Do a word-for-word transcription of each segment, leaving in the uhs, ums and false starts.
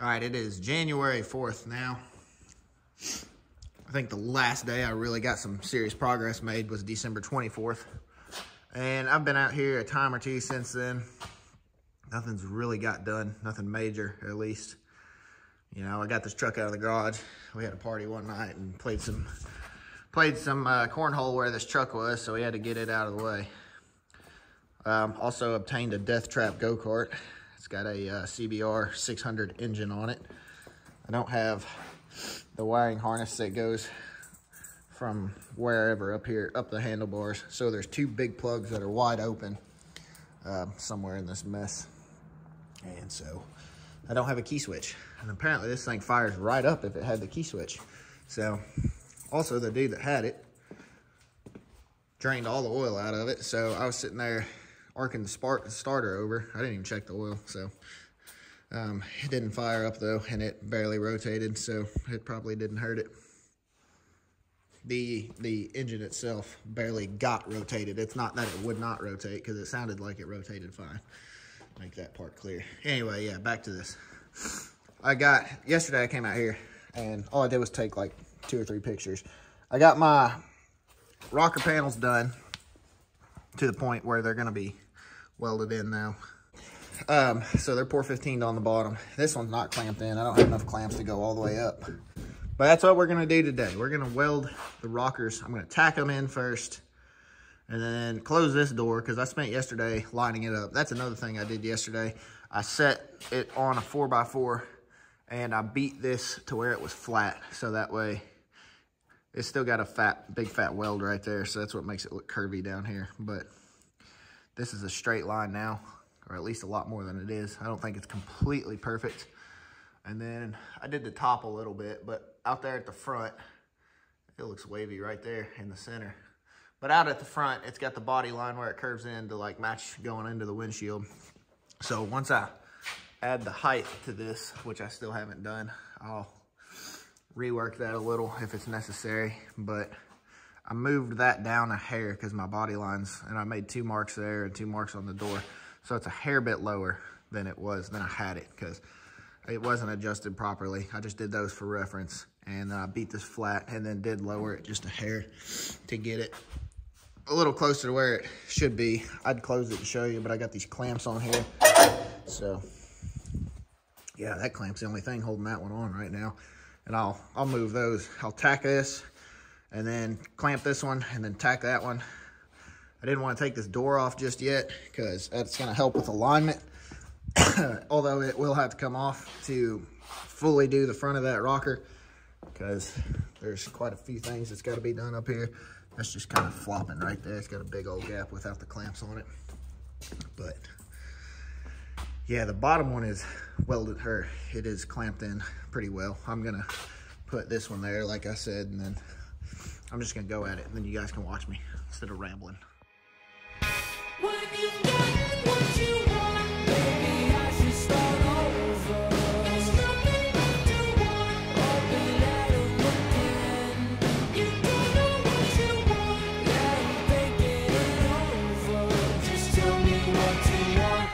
All right, it is January fourth now. I think the last day I really got some serious progress made was December twenty-fourth. And I've been out here a time or two since then. Nothing's really got done, nothing major at least. You know, I got this truck out of the garage. We had a party one night and played some played some uh, cornhole where this truck was, so we had to get it out of the way. Um, also obtained a Death Trap go-kart. It's got a uh, C B R six hundred engine on it. I don't have the wiring harness that goes from wherever up here, up the handlebars. So there's two big plugs that are wide open uh, somewhere in this mess. And so I don't have a key switch. And apparently this thing fires right up if it had the key switch. So also the dude that had it drained all the oil out of it. So I was sitting there arcing the spark starter over. I didn't even check the oil, so um, it didn't fire up though, and it barely rotated, so it probably didn't hurt it. The the engine itself barely got rotated. It's not that it would not rotate, because it sounded like it rotated fine. Make that part clear. Anyway, yeah, back to this. I got, yesterday I came out here, and all I did was take like two or three pictures. I got my rocker panels done to the point where they're gonna be welded in now. Um, so they're four fifteen on the bottom. This one's not clamped in. I don't have enough clamps to go all the way up. But that's what we're gonna do today. We're gonna weld the rockers. I'm gonna tack them in first and then close this door because I spent yesterday lining it up. That's another thing I did yesterday. I set it on a four by four and I beat this to where it was flat. So that way it's still got a fat, big fat weld right there. So that's what makes it look curvy down here. But this is a straight line now, or at least a lot more than it is. I don't think it's completely perfect. And then I did the top a little bit, but out there at the front, it looks wavy right there in the center. But out at the front, it's got the body line where it curves in to like match going into the windshield. So once I add the height to this, which I still haven't done, I'll rework that a little if it's necessary. But I moved that down a hair because my body lines, and I made two marks there and two marks on the door. So it's a hair bit lower than it was, than I had it, because it wasn't adjusted properly. I just did those for reference, and then I beat this flat and then did lower it just a hair to get it a little closer to where it should be. I'd close it to show you, but I got these clamps on here. So yeah, that clamp's the only thing holding that one on right now. And I'll, I'll move those. I'll tack this and then clamp this one and then tack that one. I didn't want to take this door off just yet because that's going to help with alignment. Although it will have to come off to fully do the front of that rocker, because there's quite a few things that's got to be done up here. That's just kind of flopping right there. It's got a big old gap without the clamps on it. But yeah, the bottom one is welded, her, it is clamped in pretty well. I'm gonna put this one there, like I said, and then I'm just gonna go at it, and then you guys can watch me instead of rambling. When you get what you want, baby, I should start over. There's nothing left to want, open letter again. You don't know what you want, yeah, I'm thinking it over. Just tell me what you want.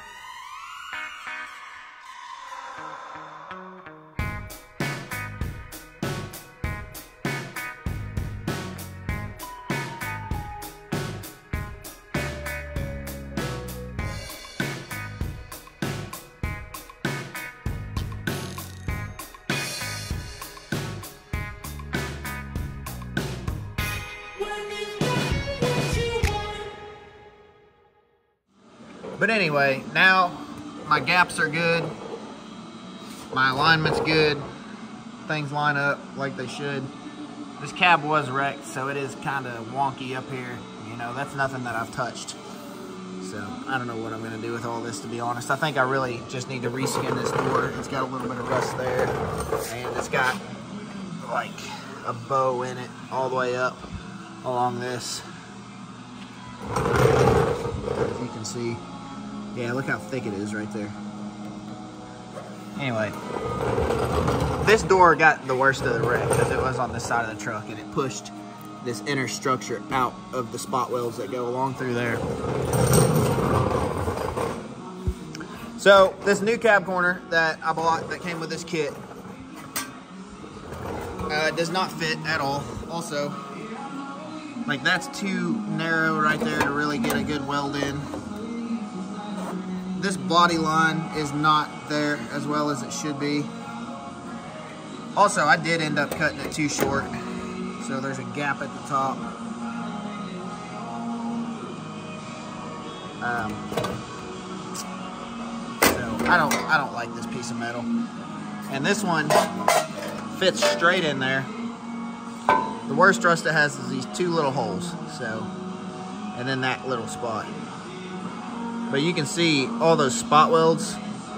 But anyway, now my gaps are good, my alignment's good, things line up like they should. This cab was wrecked, so it is kind of wonky up here. You know, that's nothing that I've touched. So I don't know what I'm gonna do with all this, to be honest. I think I really just need to reskin this door. It's got a little bit of rust there, and it's got like a bow in it all the way up along this. If you can see. Yeah, look how thick it is right there. Anyway, this door got the worst of the wreck because it was on this side of the truck and it pushed this inner structure out of the spot welds that go along through there. So this new cab corner that I bought that came with this kit uh, does not fit at all. Also, like that's too narrow right there to really get a good weld in. This body line is not there as well as it should be. Also, I did end up cutting it too short, so there's a gap at the top. Um, so I don't, I don't like this piece of metal. And this one fits straight in there. The worst rust it has is these two little holes. So, and then that little spot. But you can see all those spot welds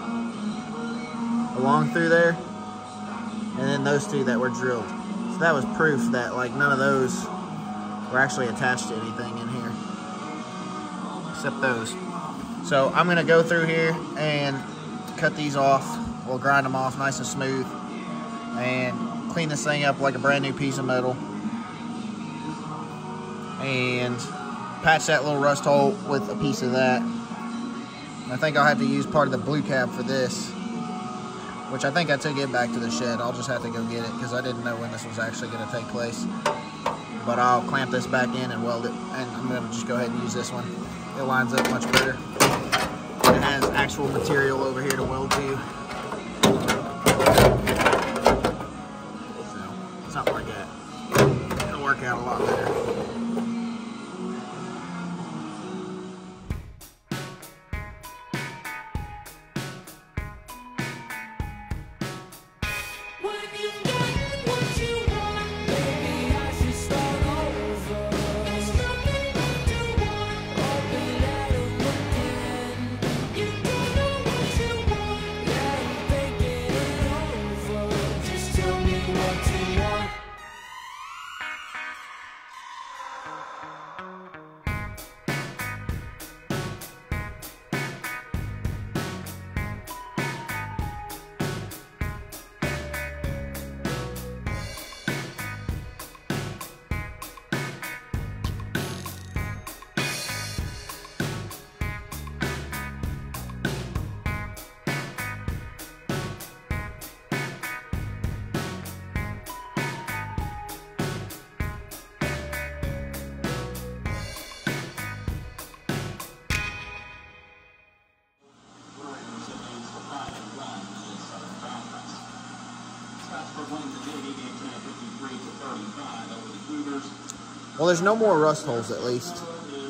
along through there, and then those two that were drilled. So that was proof that like none of those were actually attached to anything in here, except those. So I'm gonna go through here and cut these off. We'll grind them off nice and smooth and clean this thing up like a brand new piece of metal. And patch that little rust hole with a piece of that. I think I'll have to use part of the blue cab for this, which I think I took it back to the shed. I'll just have to go get it because I didn't know when this was actually going to take place. But I'll clamp this back in and weld it, and I'm going to just go ahead and use this one. It lines up much better. It has actual material over here to weld to. So, something like that. It'll work out a lot better. Well, there's no more rust holes, at least.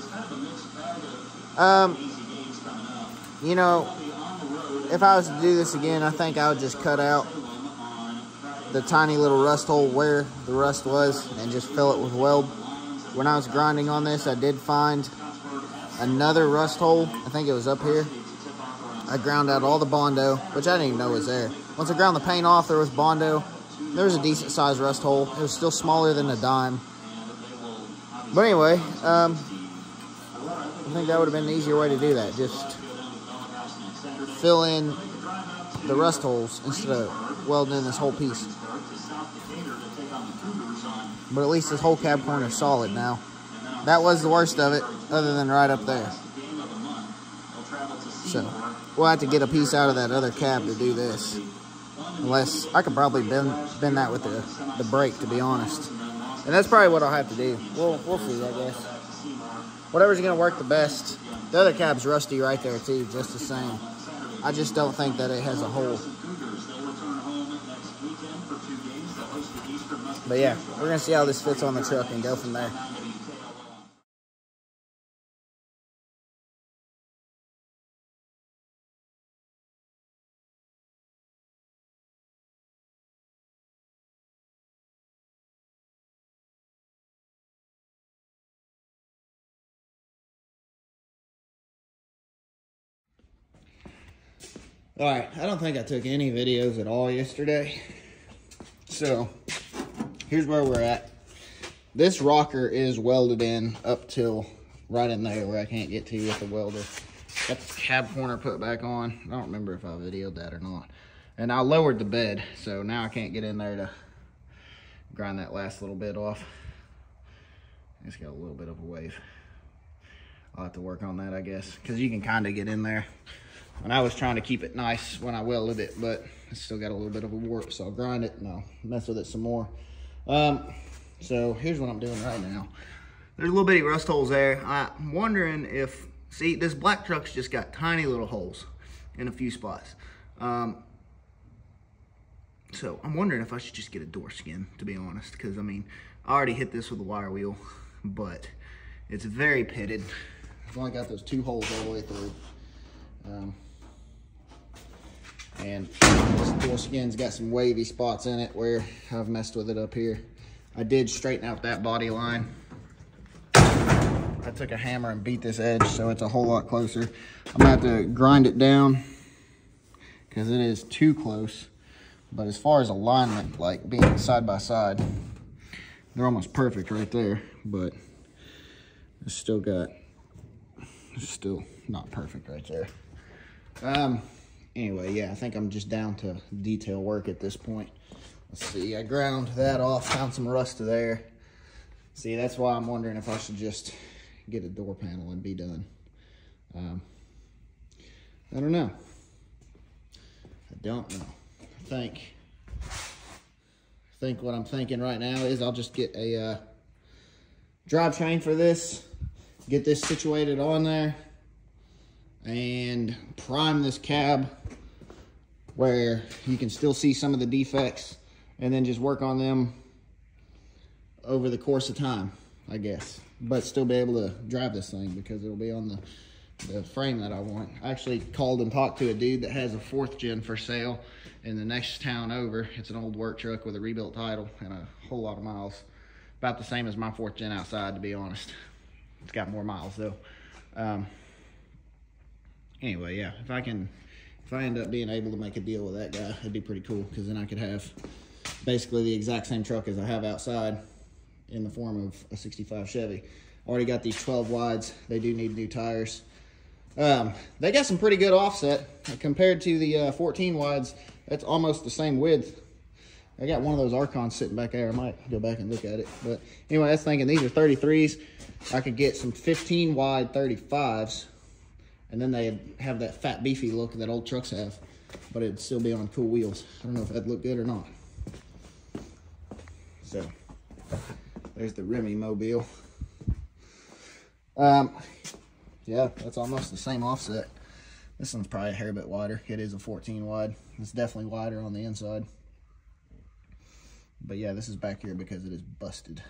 Um, you know, if I was to do this again, I think I would just cut out the tiny little rust hole where the rust was and just fill it with weld. When I was grinding on this, I did find another rust hole. I think it was up here. I ground out all the Bondo, which I didn't even know was there. Once I ground the paint off, there was Bondo. There was a decent sized rust hole. It was still smaller than a dime. But anyway, um, I think that would have been an easier way to do that. Just fill in the rust holes instead of welding in this whole piece. But at least this whole cab corner is solid now. That was the worst of it, other than right up there. So, we'll have to get a piece out of that other cab to do this. Unless, I could probably bend, bend that with the, the brake, to be honest. And that's probably what I'll have to do. We'll, we'll see, I guess. Whatever's going to work the best. The other cab's rusty right there, too, just the same. I just don't think that it has a hole. But yeah, we're going to see how this fits on the truck and go from there. All right, I don't think I took any videos at all yesterday. So, here's where we're at. This rocker is welded in up till right in there where I can't get to with the welder. Got the cab corner put back on. I don't remember if I videoed that or not. And I lowered the bed, so now I can't get in there to grind that last little bit off. It's got a little bit of a wave. I'll have to work on that, I guess, because you can kind of get in there. And I was trying to keep it nice when I welded it, but it's still got a little bit of a warp, so I'll grind it and I'll mess with it some more. Um, so here's what I'm doing right now. There's a little bitty rust holes there. I'm wondering if, see, this black truck's just got tiny little holes in a few spots. Um, so I'm wondering if I should just get a door skin, to be honest, because I mean, I already hit this with a wire wheel, but it's very pitted. I've only got those two holes all the way through. Um, and this door skin's got some wavy spots in it where I've messed with it up here. I did straighten out that body line. I took a hammer and beat this edge so it's a whole lot closer. I'm gonna have to grind it down because it is too close. But as far as alignment, like being side by side, they're almost perfect right there, but it's still got, it's still not perfect right there. Um, anyway, yeah, I think I'm just down to detail work at this point. Let's see, I ground that off, found some rust there. See, that's why I'm wondering if I should just get a door panel and be done. Um, I don't know. I don't know. I think, I think what I'm thinking right now is I'll just get a uh, drivetrain for this, get this situated on there, and prime this cab where you can still see some of the defects, and then just work on them over the course of time, I guess. But still be able to drive this thing because it'll be on the, the frame that I want. I actually called and talked to a dude that has a fourth gen for sale in the next town over. It's an old work truck with a rebuilt title and a whole lot of miles. About the same as my fourth gen outside, to be honest. It's got more miles though. Um, anyway, yeah, if I can, if I end up being able to make a deal with that guy, it'd be pretty cool, because then I could have basically the exact same truck as I have outside in the form of a sixty-five Chevy. Already got these twelve wides. They do need new tires. Um, they got some pretty good offset compared to the uh, fourteen wides. That's almost the same width. I got one of those Archons sitting back there. I might go back and look at it. But anyway, I was thinking these are thirty-threes. I could get some fifteen wide thirty-fives, and then they'd have that fat, beefy look that old trucks have, but it'd still be on cool wheels. I don't know if that'd look good or not. So there's the Remy Mobile. Um, yeah, that's almost the same offset. This one's probably a hair bit wider. It is a fourteen wide. It's definitely wider on the inside. But yeah, this is back here because it is busted.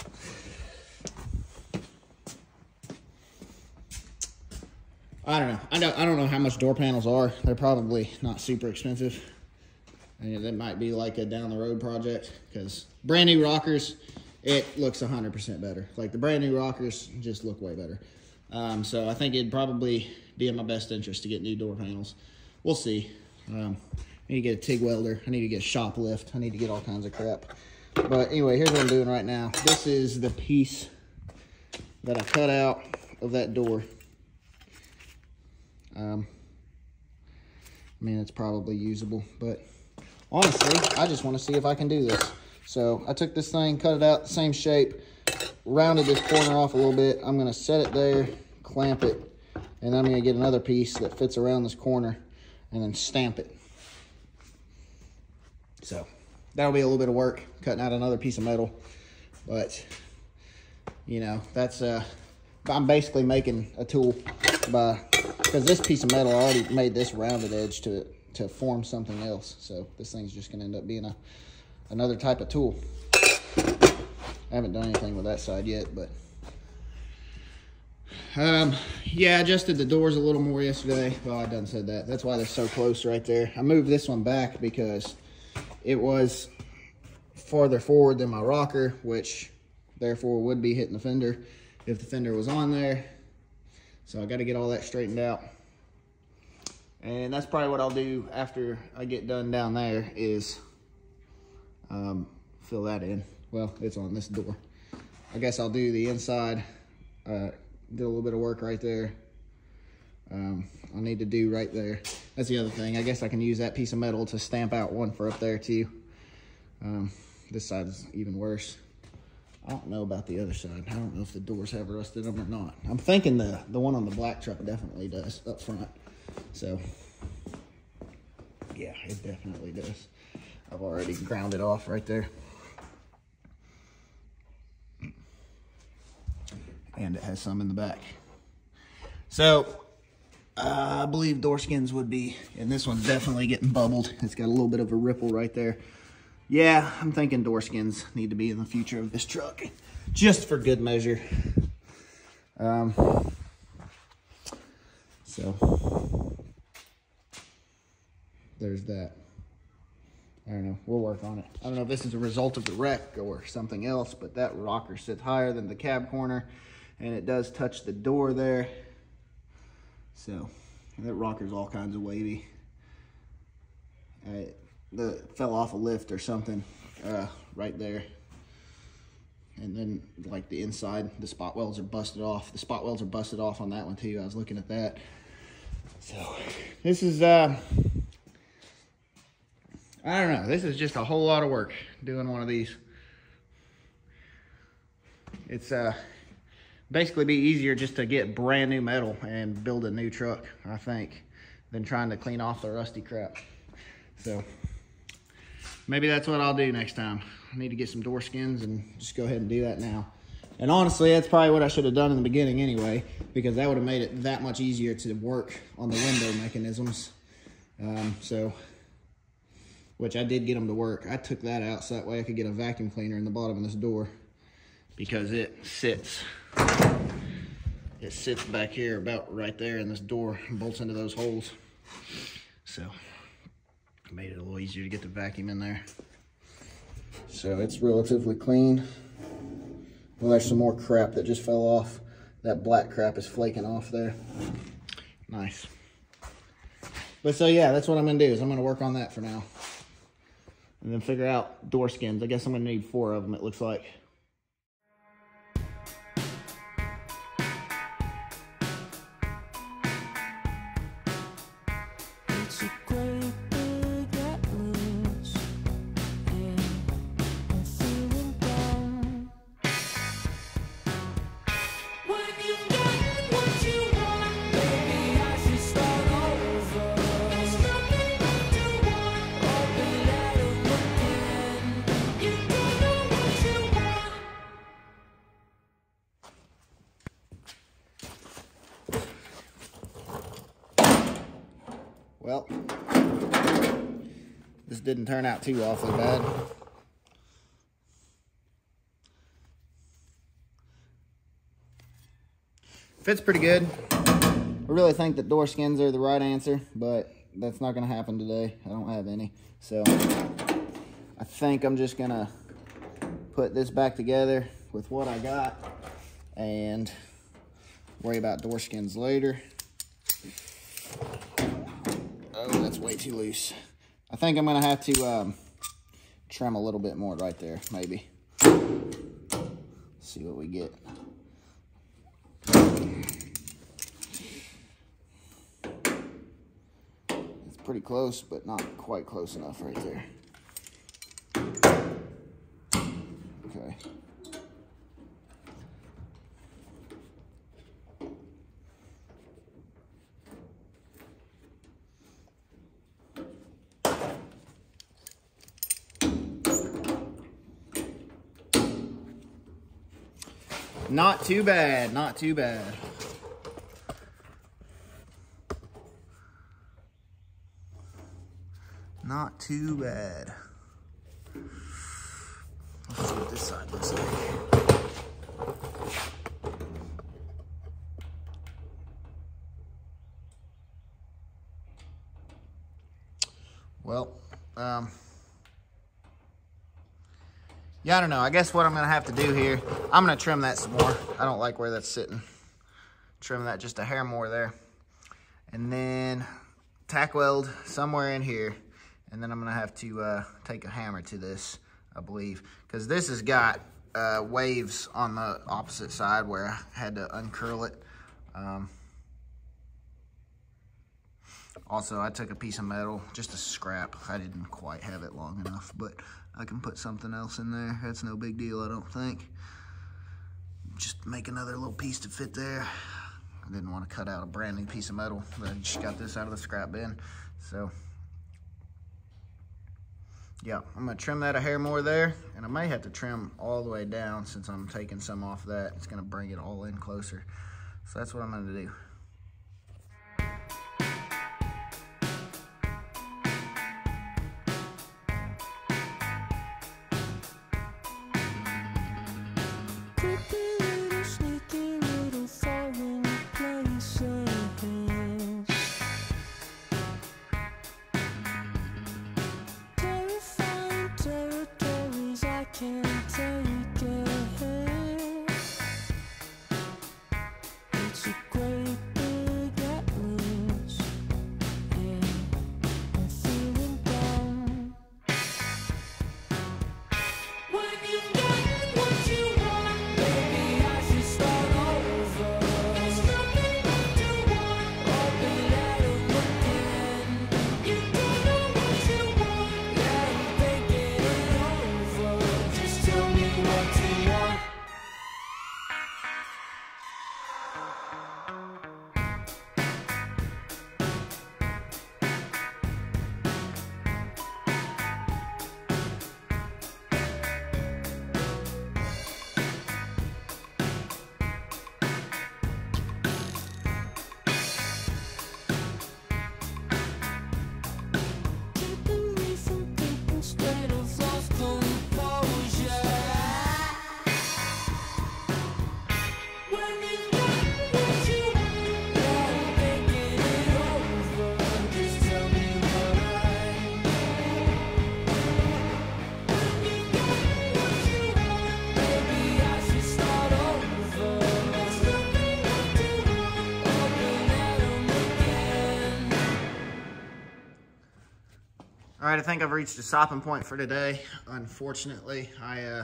I don't know. I don't, I don't know how much door panels are. They're probably not super expensive. And that might be like a down the road project, because brand new rockers, it looks one hundred percent better. Like the brand new rockers just look way better. Um, so I think it'd probably be in my best interest to get new door panels. We'll see. Um, I need to get a TIG welder. I need to get a shop lift. I need to get all kinds of crap. But anyway, here's what I'm doing right now. This is the piece that I cut out of that door. Um, I mean, it's probably usable, but honestly, I just want to see if I can do this. So I took this thing, cut it out the same shape, rounded this corner off a little bit. I'm going to set it there, clamp it, and I'm going to get another piece that fits around this corner and then stamp it. So that'll be a little bit of work, cutting out another piece of metal. But, you know, that's, uh, I'm basically making a tool by, because this piece of metal, I already made this rounded edge to it to form something else. So this thing's just going to end up being a another type of tool. I haven't done anything with that side yet, but um, yeah, I adjusted the doors a little more yesterday. Well, I done said that. That's why they're so close right there. I moved this one back because it was farther forward than my rocker, which therefore would be hitting the fender if the fender was on there. So I got to get all that straightened out. And that's probably what I'll do after I get done down there is um, fill that in. Well, it's on this door. I guess I'll do the inside, uh, do a little bit of work right there. Um, I'll need to do right there. That's the other thing. I guess I can use that piece of metal to stamp out one for up there too. Um, this side is even worse. I don't know about the other side. I don't know if the doors have rusted them or not. I'm thinking the, the one on the black truck definitely does up front. So Yeah, it definitely does. I've already ground it off right there. And it has some in the back. So, uh, I believe door skins would be, and this one's definitely getting bubbled. It's got a little bit of a ripple right there. Yeah, I'm thinking door skins need to be in the future of this truck, just for good measure. Um, so, there's that. I don't know, we'll work on it. I don't know if this is a result of the wreck or something else, but that rocker sits higher than the cab corner, and it does touch the door there. So, that rocker's all kinds of wavy. I, the fell off a lift or something uh, right there. And then, like, the inside, the spot welds are busted off. The spot welds are busted off on that one, too. I was looking at that. So, this is, uh, I don't know. This is just a whole lot of work doing one of these. It's, uh... basically be easier just to get brand new metal and build a new truck, I think, than trying to clean off the rusty crap. So maybe that's what I'll do next time. I need to get some door skins and just go ahead and do that now. And honestly, that's probably what I should have done in the beginning anyway, because that would have made it that much easier to work on the window mechanisms. Um, so, which I did get them to work. I took that out so that way I could get a vacuum cleaner in the bottom of this door, because it sits it sits back here about right there in this door and bolts into those holes. So it made it a little easier to get the vacuum in there. So it's relatively clean. Well, there's some more crap that just fell off. That black crap is flaking off there. Nice. But so yeah, that's what I'm gonna do, is I'm gonna work on that for now. And then figure out door skins. I guess I'm gonna need four of them, it looks like. Well, this didn't turn out too awfully bad. Fits pretty good. I really think that door skins are the right answer, but that's not gonna happen today. I don't have any. So I think I'm just gonna put this back together with what I got and worry about door skins later. Oh, that's way too loose. I think I'm gonna have to um, trim a little bit more right there, maybe. See what we get. It's pretty close, but not quite close enough right there. Okay. Not too bad, not too bad. Not too bad. Let's see what this side looks like. Well, um, yeah, I don't know. I guess what I'm gonna have to do here, I'm gonna trim that some more. I don't like where that's sitting. Trim that just a hair more there. And then tack weld somewhere in here. And then I'm gonna have to uh, take a hammer to this, I believe. Because this has got uh, waves on the opposite side where I had to uncurl it. Um, also, I took a piece of metal, just a scrap. I didn't quite have it long enough, but I can put something else in there. That's no big deal, I don't think. Just make another little piece to fit there. I didn't want to cut out a brand new piece of metal, but I just got this out of the scrap bin. So yeah, I'm gonna trim that a hair more there, and I may have to trim all the way down since I'm taking some off that. It's gonna bring it all in closer. So that's what I'm gonna do. All right, I think I've reached a stopping point for today. Unfortunately, I uh,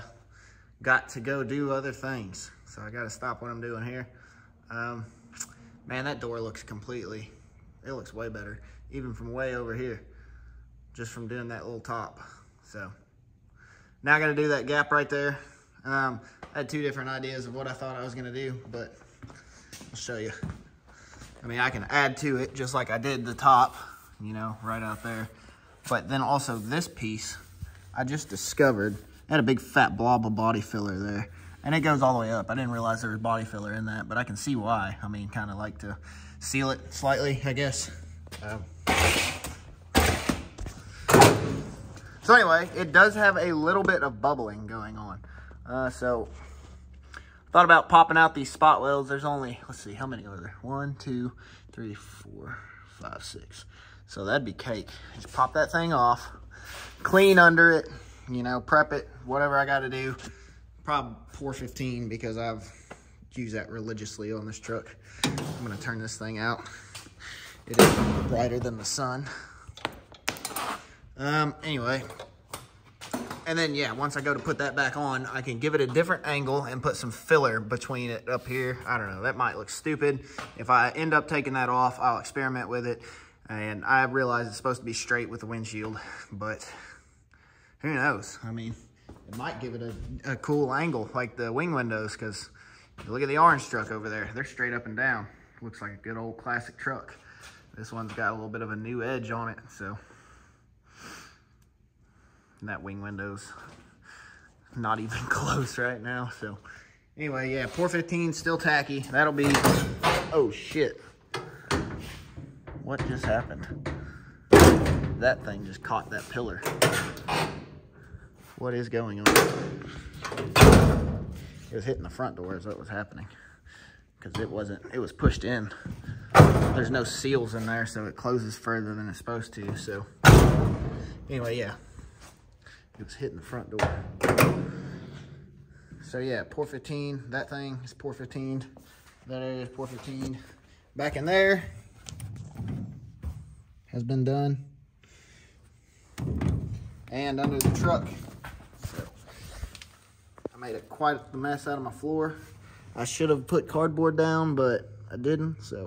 got to go do other things. So I got to stop what I'm doing here. Um, man, that door looks completely, it looks way better, even from way over here, just from doing that little top. So now I got to do that gap right there. Um, I had two different ideas of what I thought I was going to do, but I'll show you. I mean, I can add to it just like I did the top, you know, right out there. But then also this piece, I just discovered, I had a big fat blob of body filler there. And it goes all the way up. I didn't realize there was body filler in that, but I can see why. I mean, kind of like to seal it slightly, I guess. Um, so anyway, it does have a little bit of bubbling going on. Uh, so, thought about popping out these spot welds. There's only, let's see, how many are there? One, two, three, four, five, six. So that'd be cake. Just pop that thing off, clean under it, you know, prep it, whatever I got to do. Probably four fifteen because I've used that religiously on this truck. I'm going to turn this thing out. It is brighter than the sun. Um, anyway. And then, yeah, once I go to put that back on, I can give it a different angle and put some filler between it up here. I don't know. That might look stupid. If I end up taking that off, I'll experiment with it. And I realize it's supposed to be straight with the windshield, but who knows? I mean, it might give it a, a cool angle like the wing windows, because look at the orange truck over there. They're straight up and down. Looks like a good old classic truck. This one's got a little bit of a new edge on it, so. And that wing window's not even close right now, so. Anyway, yeah, four fifteen, still tacky. That'll be, oh shit. What just happened? That thing just caught that pillar. What is going on? It was hitting the front door is what was happening. Because it wasn't, it was pushed in. There's no seals in there, so it closes further than it's supposed to, so. Anyway, yeah. It was hitting the front door. So yeah, four fifteen, that thing is four fifteen. That area is four fifteen. Back in there, has been done. And under the truck. So I made a quite a mess out of my floor. I should have put cardboard down, but I didn't, so.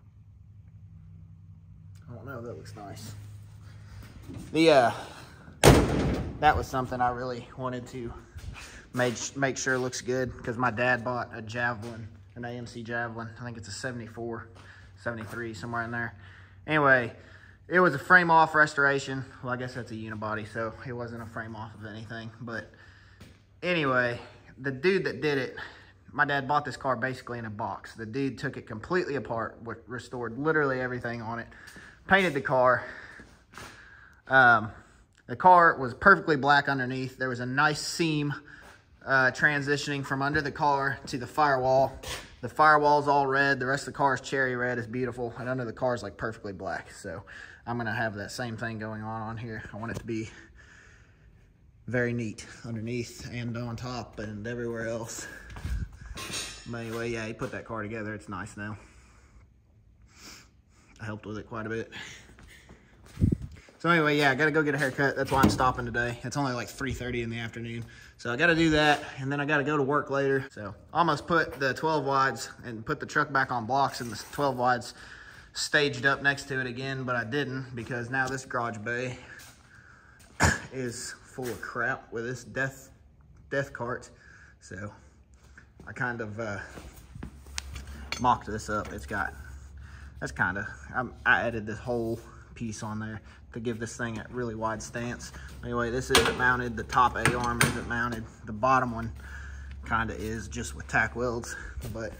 I don't know, that looks nice. The, uh, that was something I really wanted to make, make sure looks good, because my dad bought a Javelin, an A M C Javelin. I think it's a seventy-four, seventy-three, somewhere in there. Anyway, it was a frame off restoration. Well, I guess that's a unibody, so it wasn't a frame off of anything. But anyway, the dude that did it, my dad bought this car basically in a box. The dude took it completely apart, restored literally everything on it, painted the car. Um, the car was perfectly black underneath. There was a nice seam uh, transitioning from under the car to the firewall. The firewall's all red. The rest of the car is cherry red. It's beautiful. And under the car is like perfectly black. So I'm going to have that same thing going on on here. I want it to be very neat underneath and on top and everywhere else. But anyway, yeah, he put that car together. It's nice now. I helped with it quite a bit. So anyway, yeah, I got to go get a haircut. That's why I'm stopping today. It's only like three thirty in the afternoon. So I got to do that, and then I got to go to work later. So almost put the twelve wides and put the truck back on blocks and the twelve wides staged up next to it again, but I didn't because now this garage bay is full of crap with this death, death cart. So I kind of uh, mocked this up. It's got, that's kind of, I'm, I added this whole piece on there to give this thing a really wide stance. Anyway, this isn't mounted. The top A-arm isn't mounted. The bottom one kind of is, just with tack welds, but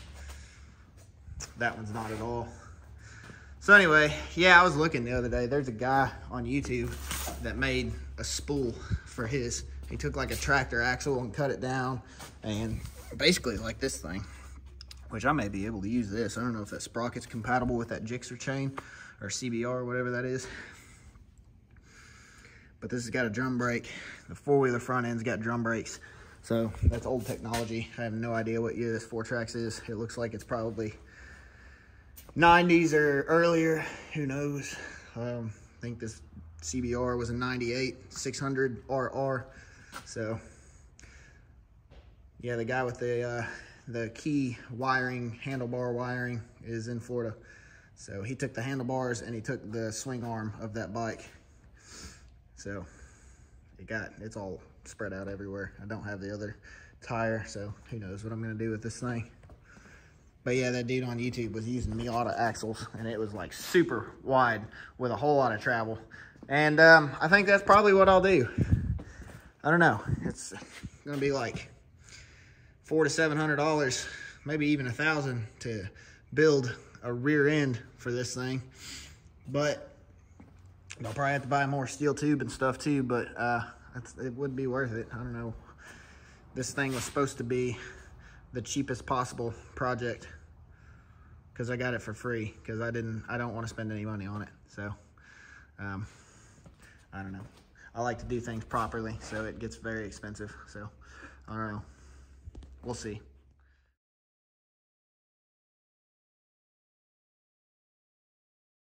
that one's not at all. So anyway, yeah, I was looking the other day. There's a guy on YouTube that made a spool for his. He took like a tractor axle and cut it down, and basically like this thing, which I may be able to use this. I don't know if that sprocket's compatible with that Gixxer chain or C B R or whatever that is. But this has got a drum brake. The four-wheeler front end's got drum brakes. So that's old technology. I have no idea what year this four tracks is. It looks like it's probably nineties or earlier. Who knows? Um, I think this C B R was a ninety-eight six hundred R R. So yeah, the guy with the uh, the key wiring, handlebar wiring, is in Florida. So he took the handlebars and he took the swing arm of that bike. So it got, it's all spread out everywhere. I don't have the other tire, so who knows what I'm gonna do with this thing. But yeah, that dude on YouTube was using Miata axles, and it was like super wide with a whole lot of travel. And um, I think that's probably what I'll do. I don't know. It's gonna be like four to seven hundred dollars, maybe even a thousand to build a rear end for this thing. But I'll probably have to buy more steel tube and stuff too, but uh, it's, it would be worth it. I don't know. This thing was supposed to be the cheapest possible project because I got it for free because I didn't, I don't want to spend any money on it. So, um, I don't know. I like to do things properly, so it gets very expensive. So, I don't know. We'll see.